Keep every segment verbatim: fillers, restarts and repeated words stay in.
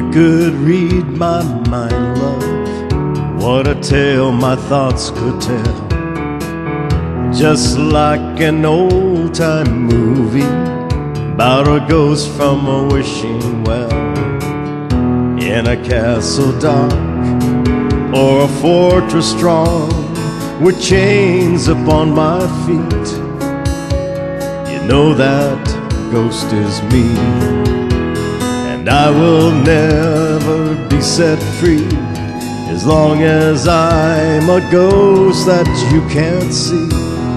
could read my mind, love, what a tale my thoughts could tell. Just like an old-time movie about a ghost from a wishing well, in a castle dark or a fortress strong, with chains upon my feet. You know that ghost is me, and I will never be set free as long as I'm a ghost that you can't see.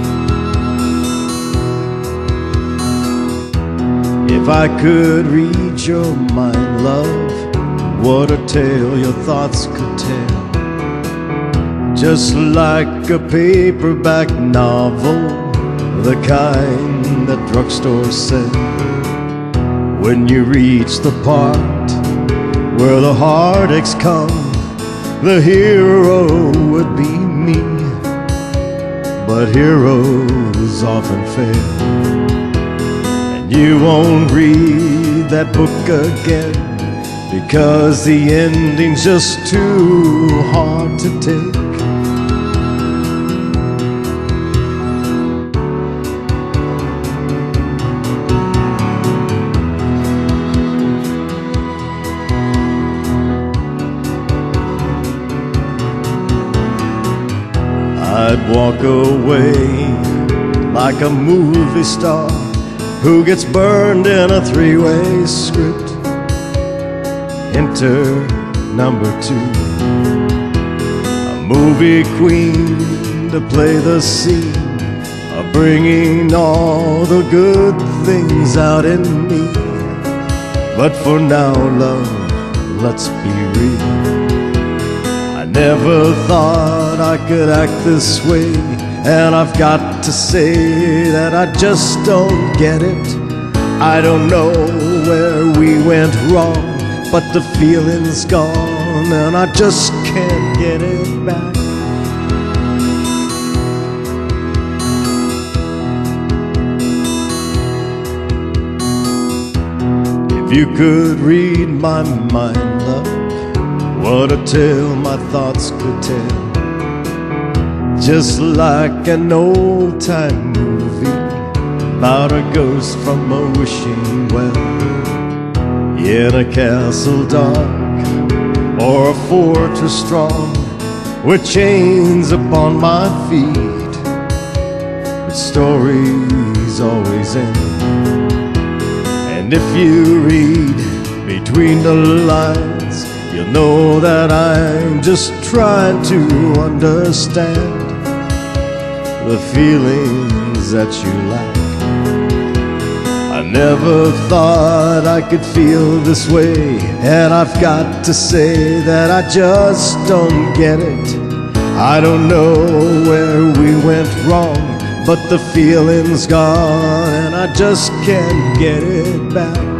If I could read your mind, love, what a tale your thoughts could tell. Just like a paperback novel, the kind that drugstores sell. When you reach the part where the heartaches come, the hero would be me. But heroes often fail, and you won't read that book again, because the ending's just too hard to take. I'd walk away like a movie star who gets burned in a three-way script. Enter number two, a movie queen to play the scene of bringing all the good things out in me. But for now, love, let's be real. I never thought I could act this way, and I've got to say that I just don't get it. I don't know where we went wrong, but the feeling's gone and I just can't get it back. If you could read my mind, love, what a tale my thoughts could tell. Just like an old-time movie about a ghost from a wishing well, in a castle dark or a fortress strong, with chains upon my feet. But stories always end, and if you read between the lines, you'll know that I'm just trying to understand the feelings that you lack. I never thought I could feel this way, and I've got to say that I just don't get it. I don't know where we went wrong, but the feeling's gone and I just can't get it back.